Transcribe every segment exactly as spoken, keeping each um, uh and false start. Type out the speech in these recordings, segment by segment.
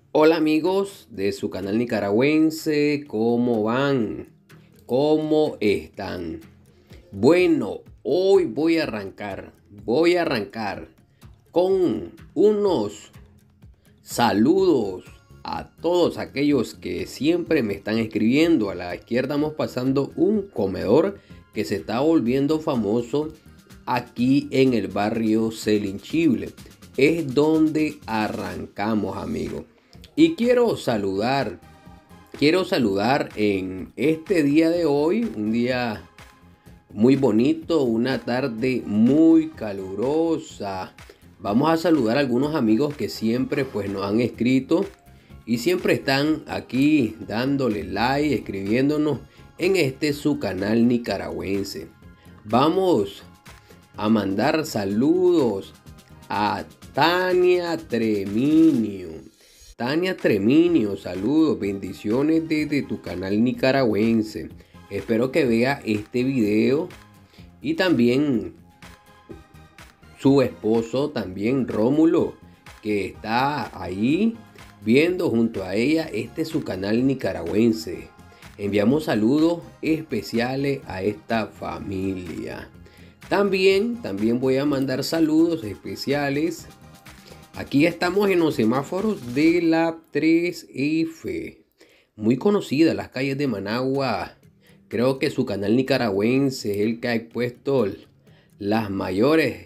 Hola amigos de su canal nicaragüense, ¿cómo van? ¿Cómo están? Bueno, hoy voy a arrancar, voy a arrancar con unos saludos a todos aquellos que siempre me están escribiendo. A la izquierda vamos pasando un comedor que se está volviendo famoso aquí en el barrio Selinchible. Es donde arrancamos, amigos. Y quiero saludar, quiero saludar en este día de hoy, un día muy bonito, una tarde muy calurosa. Vamos a saludar a algunos amigos que siempre pues nos han escrito y siempre están aquí dándole like, escribiéndonos en este su canal nicaragüense. Vamos a mandar saludos a Tania Treminio. Tania Treminio, saludos, bendiciones desde tu canal nicaragüense. Espero que vea este video y también su esposo, también Rómulo, que está ahí viendo junto a ella este su canal nicaragüense. Enviamos saludos especiales a esta familia. También, también voy a mandar saludos especiales. Aquí estamos en los semáforos de la tres F. Muy conocida las calles de Managua. Creo que su canal nicaragüense es el que ha puesto las mayores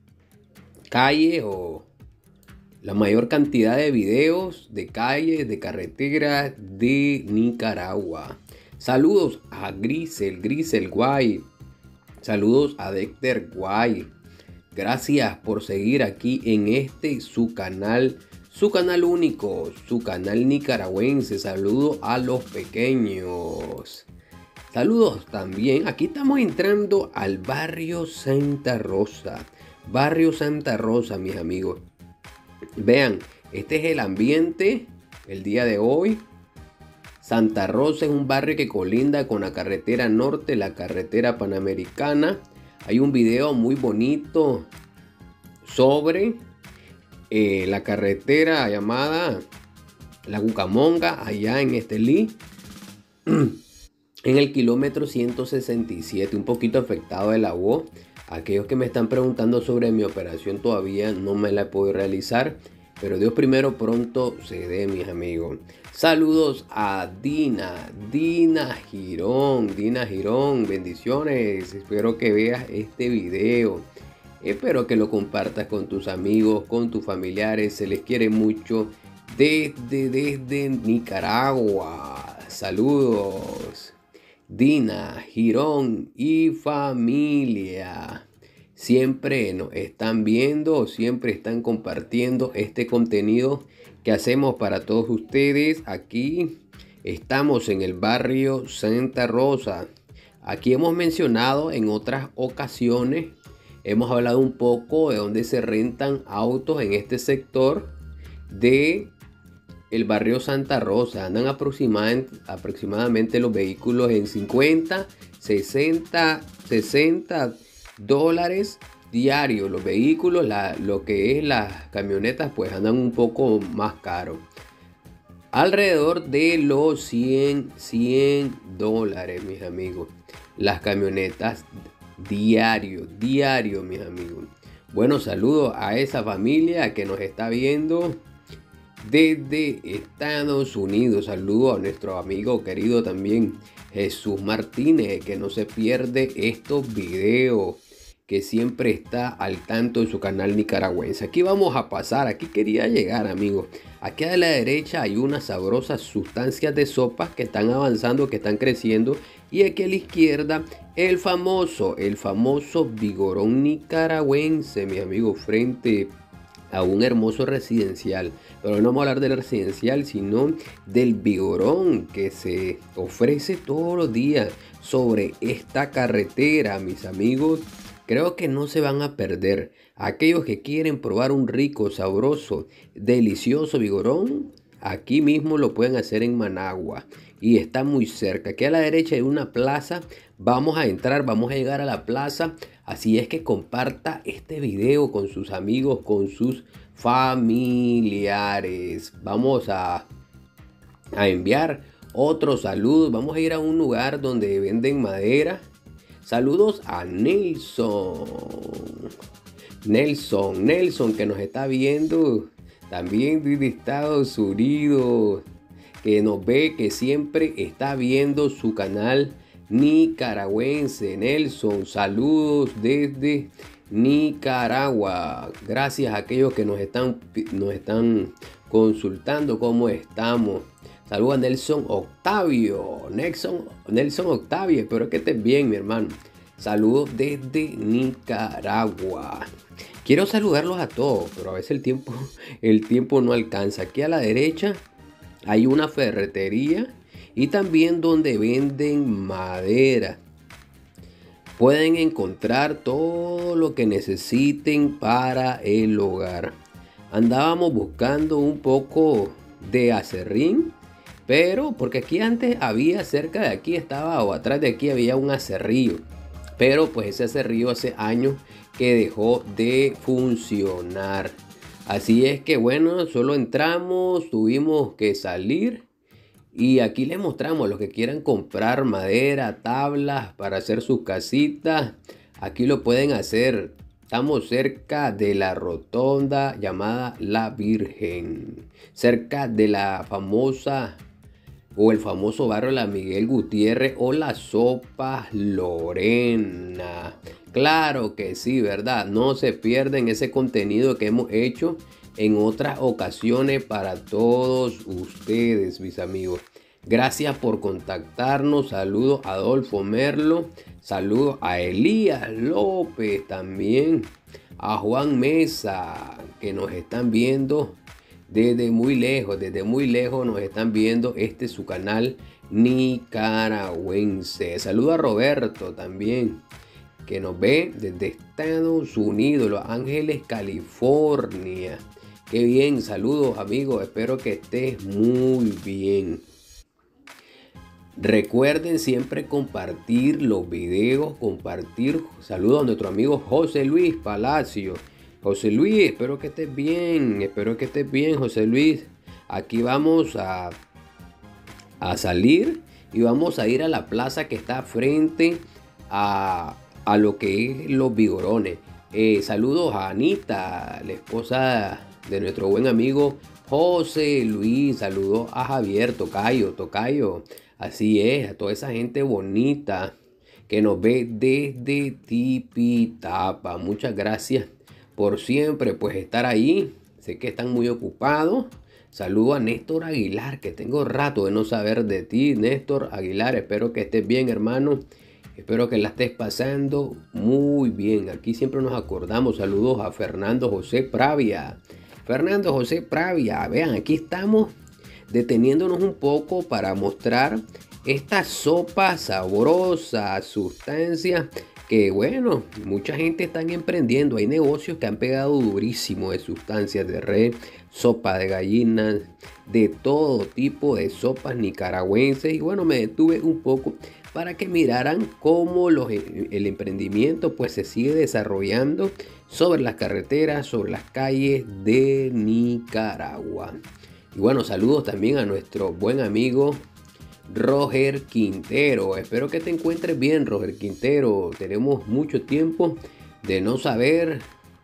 calles o la mayor cantidad de videos de calles, de carreteras de Nicaragua. Saludos a Grisel, Grisel Guay. Saludos a Dexter Guay. Gracias por seguir aquí en este su canal, su canal único, su canal nicaragüense. Saludos a los pequeños. Saludos también. Aquí estamos entrando al barrio Santa Rosa. Barrio Santa Rosa, mis amigos. Vean, este es el ambiente el día de hoy. Santa Rosa es un barrio que colinda con la carretera norte, la carretera panamericana. Hay un video muy bonito sobre eh, la carretera llamada La Cucamonga, allá en Estelí, en el kilómetro ciento sesenta y siete, un poquito afectado de la voz. Aquellos que me están preguntando sobre mi operación todavía no me la puedo realizar, pero Dios primero pronto se dé, mis amigos. Saludos a Dina, Dina Girón, Dina Girón, bendiciones. Espero que veas este video. Espero que lo compartas con tus amigos, con tus familiares. Se les quiere mucho desde, desde Nicaragua. Saludos. Dina Girón y familia. Siempre nos están viendo, siempre están compartiendo este contenido que hacemos para todos ustedes. Aquí estamos en el barrio Santa Rosa. Aquí hemos mencionado en otras ocasiones, hemos hablado un poco de dónde se rentan autos en este sector de el barrio Santa Rosa. Andan aproximadamente, aproximadamente los vehículos en cincuenta, sesenta, sesenta dólares diarios. Los vehículos, la, lo que es las camionetas, pues andan un poco más caros. Alrededor de los cien, cien dólares, mis amigos. Las camionetas diario, diario, mis amigos. Bueno, saludos a esa familia que nos está viendo desde Estados Unidos. Saludo a nuestro amigo querido también Jesús Martínez, que no se pierde estos videos, que siempre está al tanto de su canal nicaragüense. Aquí vamos a pasar, aquí quería llegar, amigos. Aquí a la derecha hay unas sabrosas sustancias de sopas que están avanzando, que están creciendo. Y aquí a la izquierda el famoso, el famoso vigorón nicaragüense, mi amigo, frente a un hermoso residencial. Pero no vamos a hablar del residencial, sino del vigorón que se ofrece todos los días sobre esta carretera, mis amigos. Creo que no se van a perder. Aquellos que quieren probar un rico, sabroso, delicioso vigorón, aquí mismo lo pueden hacer en Managua. Y está muy cerca. Aquí a la derecha hay una plaza. Vamos a entrar, vamos a llegar a la plaza. Así es que comparta este video con sus amigos, con sus familiares. Vamos a, a enviar otro saludo. Vamos a ir a un lugar donde venden madera. Saludos a Nelson. Nelson, Nelson que nos está viendo también desde Estados Unidos. Que nos ve, que siempre está viendo su canal nicaragüense. Nelson, saludos desde Nicaragua. Gracias a aquellos que nos están, nos están consultando cómo estamos. Saludos a Nelson Octavio. Nelson, Nelson Octavio, espero que estés bien, mi hermano. Saludos desde Nicaragua. Quiero saludarlos a todos, pero a veces el tiempo, el tiempo no alcanza. Aquí a la derecha hay una ferretería y también donde venden madera. Pueden encontrar todo lo que necesiten para el hogar. Andábamos buscando un poco de acerrín, pero porque aquí antes había, cerca de aquí estaba, o atrás de aquí había un aserrío. Pero pues ese aserrío hace años que dejó de funcionar. Así es que bueno, solo entramos, tuvimos que salir. Y aquí les mostramos a los que quieran comprar madera, tablas para hacer sus casitas. Aquí lo pueden hacer. Estamos cerca de la rotonda llamada La Virgen. Cerca de la famosa o el famoso barrio La Miguel Gutiérrez o la Sopa Lorena. Claro que sí, ¿verdad? No se pierden ese contenido que hemos hecho en otras ocasiones para todos ustedes, mis amigos. Gracias por contactarnos. Saludos a Adolfo Merlo. Saludos a Elías López también. A Juan Mesa, que nos están viendo desde muy lejos. Desde muy lejos nos están viendo. Este es su canal nicaragüense. Saludos a Roberto también, que nos ve desde Estados Unidos, Los Ángeles, California. Qué bien, saludos amigos, espero que estés muy bien. Recuerden siempre compartir los videos, compartir. Saludos a nuestro amigo José Luis Palacio. José Luis, espero que estés bien, espero que estés bien, José Luis. Aquí vamos a, a salir y vamos a ir a la plaza que está frente a, a lo que es Los Vigorones. Eh, saludos a Anita, la esposa de nuestro buen amigo José Luis. Saludos a Javier, Tocayo, Tocayo. Así es, a toda esa gente bonita que nos ve desde Tipitapa. Muchas gracias por siempre pues estar ahí. Sé que están muy ocupados. Saludo a Néstor Aguilar, que tengo rato de no saber de ti. Néstor Aguilar, espero que estés bien, hermano. Espero que la estés pasando muy bien. Aquí siempre nos acordamos. Saludos a Fernando José Pravia. Fernando José Pravia, vean, aquí estamos deteniéndonos un poco para mostrar esta sopa sabrosa, sustancia que bueno, mucha gente están emprendiendo. Hay negocios que han pegado durísimo de sustancias de res, sopa de gallinas, de todo tipo de sopas nicaragüenses. Y bueno, me detuve un poco para que miraran cómo los, el emprendimiento pues se sigue desarrollando sobre las carreteras, sobre las calles de Nicaragua. Y bueno, saludos también a nuestro buen amigo Roger Quintero. Espero que te encuentres bien, Roger Quintero. Tenemos mucho tiempo de no saber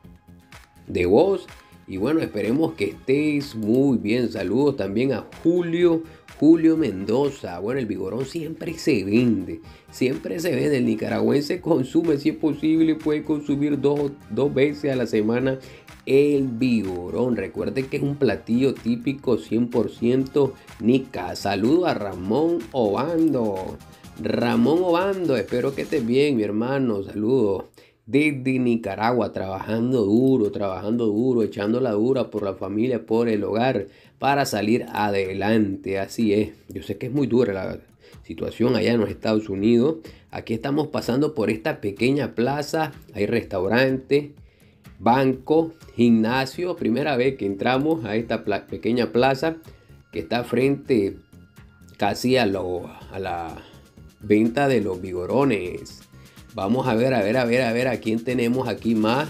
de vos. Y bueno, esperemos que estés muy bien. Saludos también a Julio, Julio Mendoza. Bueno, el vigorón siempre se vende. Siempre se vende. El nicaragüense consume, si es posible, puede consumir dos, dos veces a la semana el vigorón. Recuerden que es un platillo típico cien por ciento nica. Saludo a Ramón Obando. Ramón Obando, espero que estés bien, mi hermano. Saludos desde Nicaragua, trabajando duro, trabajando duro, echando la dura por la familia, por el hogar, para salir adelante. Así es. Yo sé que es muy dura la situación allá en los Estados Unidos. Aquí estamos pasando por esta pequeña plaza. Hay restaurantes, banco, gimnasio. Primera vez que entramos a esta pla pequeña plaza que está frente casi a, lo, a la venta de los vigorones. Vamos a ver, a ver, a ver, a ver a quién tenemos aquí más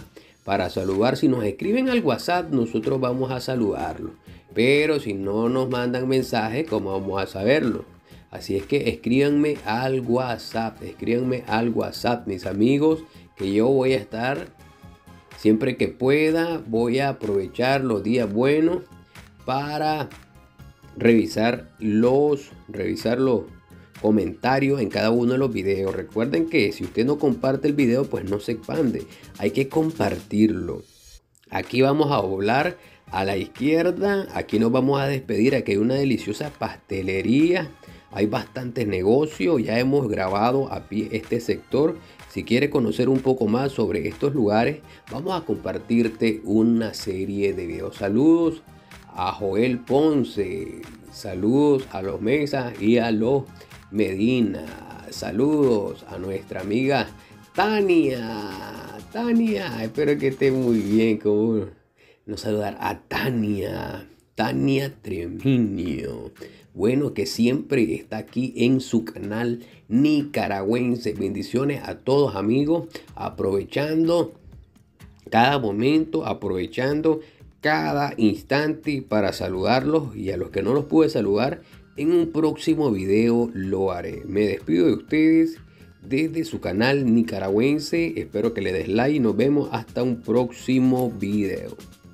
para saludar. Si nos escriben al WhatsApp, nosotros vamos a saludarlos. Pero si no nos mandan mensaje, ¿cómo vamos a saberlo? Así es que escríbanme al WhatsApp, escríbanme al WhatsApp, mis amigos, que yo voy a estar siempre que pueda. Voy a aprovechar los días buenos para revisar los, revisar los comentarios en cada uno de los videos. Recuerden que si usted no comparte el video, pues no se expande. Hay que compartirlo. Aquí vamos a doblar a la izquierda. Aquí nos vamos a despedir. Aquí hay una deliciosa pastelería. Hay bastantes negocios. Ya hemos grabado a pie este sector. Si quieres conocer un poco más sobre estos lugares, vamos a compartirte una serie de videos. Saludos a Joel Ponce. Saludos a los Mesas y a los Medina. Saludos a nuestra amiga Tania. Tania, espero que esté muy bien. Como nos saludar a Tania. Tania Treminio. Bueno, que siempre está aquí en su canal nicaragüense. Bendiciones a todos, amigos. Aprovechando cada momento, aprovechando cada instante para saludarlos, y a los que no los pude saludar, en un próximo video lo haré. Me despido de ustedes desde su canal nicaragüense. Espero que le des like y nos vemos hasta un próximo video.